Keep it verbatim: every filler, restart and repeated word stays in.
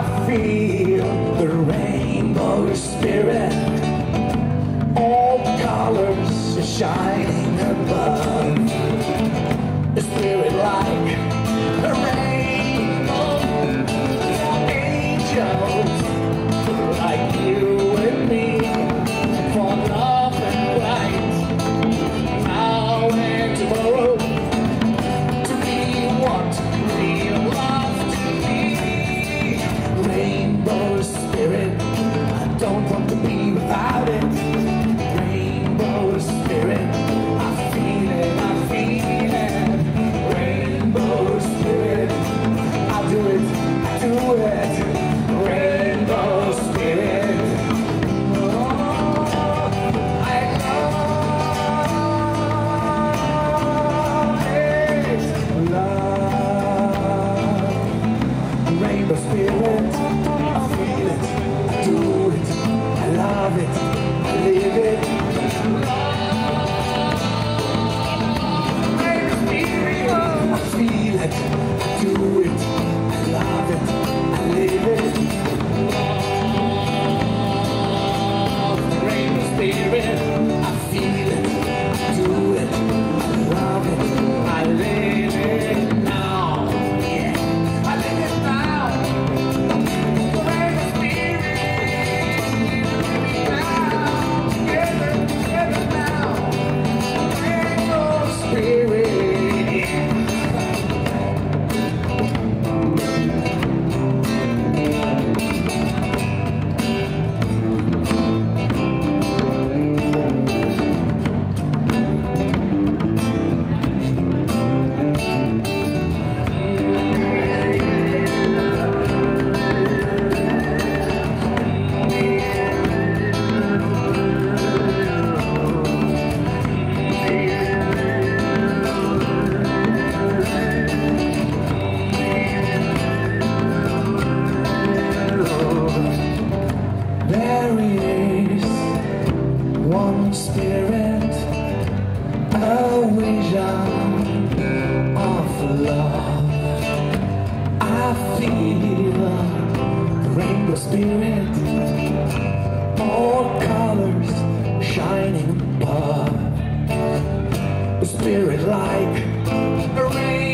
I feel the rainbow spirit, all colors are shining above. The spirit like a rainbow, angels like you and me, for love and light, now and tomorrow, to be what real love to be. Rainbow spirit, I don't want to be without it. Rainbow spirit, I feel it, I feel it. Rainbow spirit, I do it, I do it. Rainbow spirit, oh, I love it, love. Rainbow spirit, I feel it, I do it, I love it, I live it. Rainbow spirit, I feel it, I do it, I love it, I live it. Rainbow spirit, I feel it, I do it, I love it, I live it now. Yeah, I live it now. Rainbow spirit, now, together, together now. Rainbow spirit. There is one spirit, a vision of love. I feel the rainbow spirit, all colors shining above. The spirit like a rainbow.